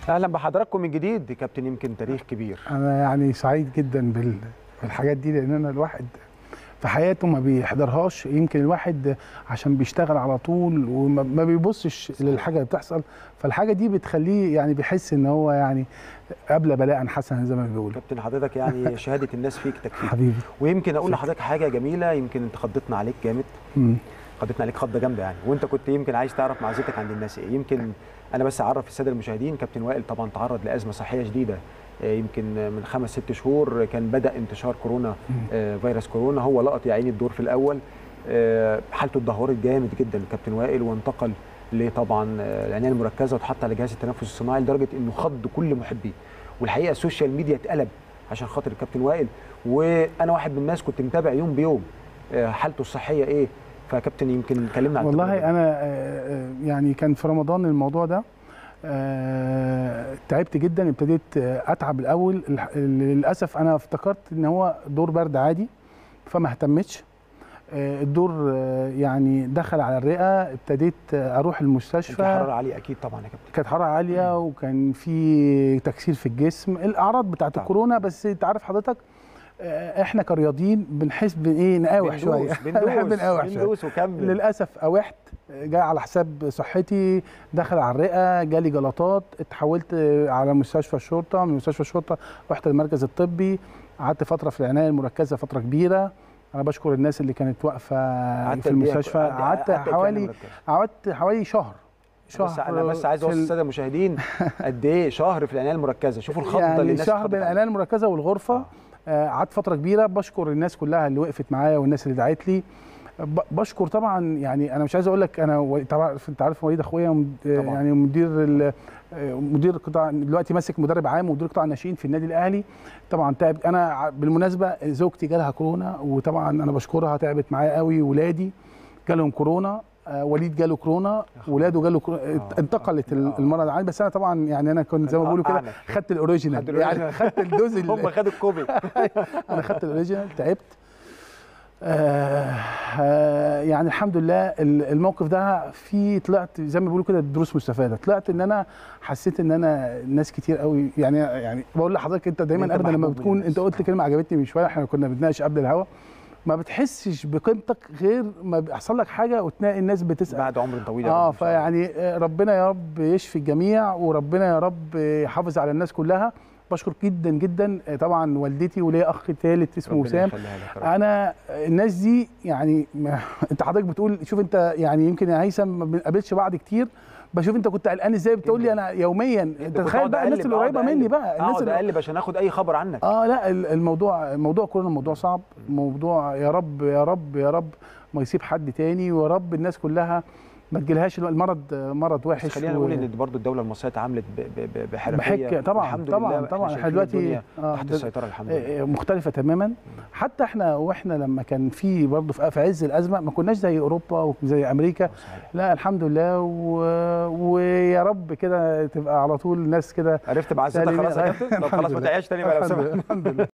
اهلا بحضراتكم من جديد. كابتن، يمكن تاريخ كبير. انا يعني سعيد جدا بالحاجات دي، لان انا الواحد في حياته ما بيحضرهاش. يمكن الواحد عشان بيشتغل على طول وما بيبصش للحاجه اللي بتحصل، فالحاجه دي بتخليه يعني بيحس ان هو يعني قبل بلاء حسنا زي ما بيقولوا. كابتن حضرتك يعني شهاده الناس فيك تكفيك حبيبي. ويمكن اقول لحضرتك حاجه جميله، يمكن انت خضتنا عليك جامد. خضتنا عليك خضه جامده يعني، وانت كنت يمكن عايز تعرف معزتك عند الناس ايه. يمكن انا بس اعرف الساده المشاهدين، كابتن وائل طبعا تعرض لازمه صحيه شديده يمكن من 5-6 شهور. كان بدا انتشار كورونا، فيروس كورونا. هو لقط يا عيني الدور في الاول، حالته اتدهورت جامد جدا الكابتن وائل، وانتقل لطبعا العنايه المركزه واتحط على جهاز التنفس الصناعي لدرجه انه خض كل محبيه. والحقيقه السوشيال ميديا اتقلب عشان خاطر الكابتن وائل، وانا واحد من الناس كنت متابع يوم بيوم حالته الصحيه ايه. فكابتن يمكن كلمنا عن والله انا يعني كان في رمضان الموضوع ده، تعبت جدا. ابتديت اتعب الاول، للاسف انا افتكرت ان هو دور برد عادي فما اهتمتش. الدور يعني دخل على الرئه، ابتديت اروح المستشفى. كانت حراره عاليه اكيد طبعا يا كابتن. كانت حراره عاليه وكان في تكسير في الجسم، الاعراض بتاعت الكورونا. بس انت عارف حضرتك احنا كرياضيين بنحس بايه، نقاوح شويه. بندوس وكمل. للاسف اوحت، جاي على حساب صحتي، دخل على الرئه، جالي جلطات، اتحولت على مستشفى الشرطه. من مستشفى الشرطه رحت المركز الطبي، قعدت فتره في العنايه المركزه، فتره كبيره. انا بشكر الناس اللي كانت واقفه في المستشفى. قعدت حوالي شهر. انا بس عايز اوصل للساده المشاهدين قد ايه شهر في العنايه المركزه. شوفوا الخضه يعني اللي الناس شهر بين العنايه المركزه والغرفه. قعدت فتره كبيره. بشكر الناس كلها اللي وقفت معايا والناس اللي دعت لي. بشكر طبعا، يعني انا مش عايز اقول لك، انا طبعا انت عارف وليد اخويا يعني مدير قطاع دلوقتي، ماسك مدرب عام ومدير قطاع الناشئين في النادي الاهلي. طبعا تعب. انا بالمناسبه زوجتي جالها كورونا، وطبعا انا بشكرها، تعبت معايا قوي. ولادي جالهم كورونا، وليد جاله كورونا، ولاده جاله انتقلت المرض عندي. بس انا طبعا يعني انا كنت زي ما بقولوا كده خدت الاوريجينال، يعني خدت الدوز هم خدوا الكوبي. انا خدت الاوريجينال. تعبت. يعني الحمد لله الموقف ده فيه طلعت زي ما بيقولوا كده دروس مستفاده. طلعت ان انا حسيت ان انا ناس كتير قوي، يعني بقول لحضرتك انت دايما ابدا لما بتكون، انت قلت كلمه عجبتني من شويه، احنا كنا بنتناقش قبل الهوا، ما بتحسش بقيمتك غير ما بيحصل لك حاجه وتلاقي الناس بتسال بعد عمر طويل. فيعني ربنا يا رب يشفي الجميع، وربنا يا رب يحافظ على الناس كلها. بشكر جدا جدا طبعا والدتي، وليا اخ ثالث اسمه وسام. انا الناس دي يعني انت حضرتك بتقول، شوف انت يعني يمكن يا هيثم ما بنقابلش بعض دي، بشوف انت كنت قلقان ازاي، بتقول لي انا يوميا. انت تخيل بقى الناس اللي قريبه مني بقى، الناس اللي اقلب عشان ااخد اي خبر عنك. لا الموضوع كورونا موضوع صعب، موضوع يا رب يا رب يا رب ما يصيب حد تاني، ويا رب الناس كلها ما تجيلهاش المرض. مرض وحش. خلينا نقول ان برضه الدوله المصريه اتعاملت بحرفيه. طبعا احنا دلوقتي تحت السيطره الحمد لله، مختلفه تماما. حتى احنا لما كان في برضه في عز الازمه ما كناش زي اوروبا وزي امريكا. لا الحمد لله، ويا رب كده تبقى على طول الناس كده. عرفت بعزتك خلاص يا كابتن. خلاص ما تعيش تاني بقى لو سمحت. الحمد لله.